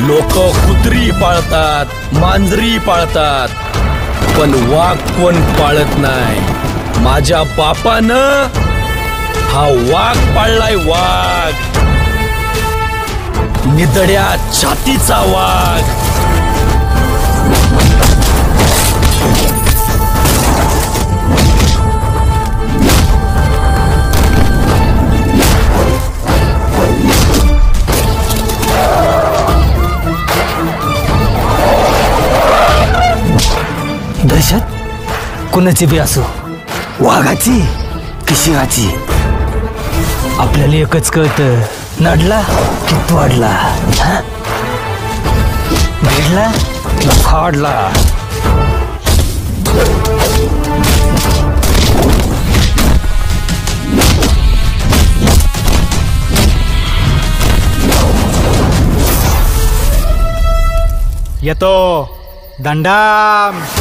लोक कुत्री पाळतात, मांजरी पाळतात, पण वाघ कोण पाळत नाही. माझ्या बापानं हा वाघ पाळलाय, वाघ, निधड्या छातीचा वाघ. दहशत कुणाची बी असो, वाघाची की सिंहाची, आपल्याला एकच कळतं, नडला की तोडला, भिडला की फाडला. येतो दंडाम.